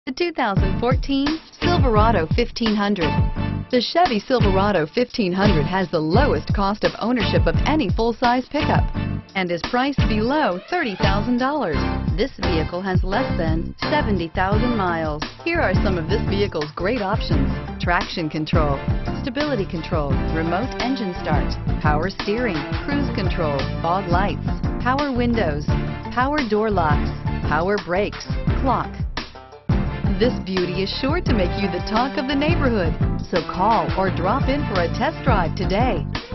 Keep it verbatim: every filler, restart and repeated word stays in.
The two thousand fourteen Silverado fifteen hundred. The Chevy Silverado fifteen hundred has the lowest cost of ownership of any full-size pickup and is priced below thirty thousand dollars. This vehicle has less than seventy thousand miles. Here are some of this vehicle's great options: traction control, stability control, remote engine start, power steering, cruise control, fog lights, power windows, power door locks, power brakes, clock. This beauty is sure to make you the talk of the neighborhood, so call or drop in for a test drive today.